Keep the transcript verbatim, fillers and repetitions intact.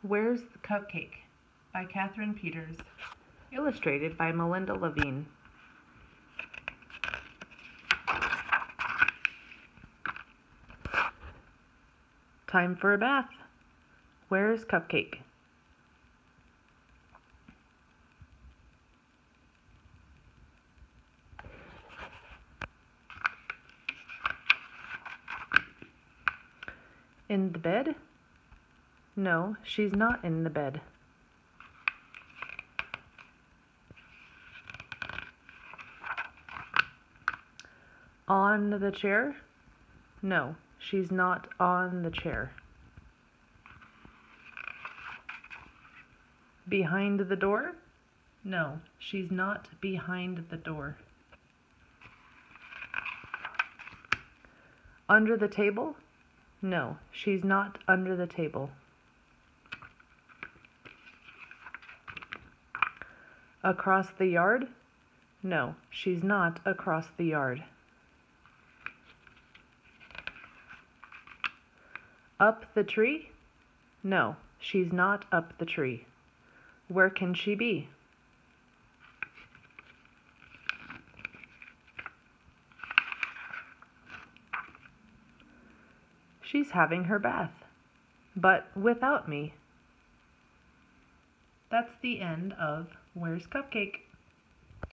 Where's the Cupcake? By Catherine Peters. Illustrated by Melinda Levine. Time for a bath. Where's Cupcake? In the bed? No, she's not in the bed. On the chair? No, she's not on the chair. Behind the door? No, she's not behind the door. Under the table? No, she's not under the table. Across the yard? No, she's not across the yard. Up the tree? No, she's not up the tree. Where can she be? She's having her bath, but without me. That's the end of Where's Cupcake?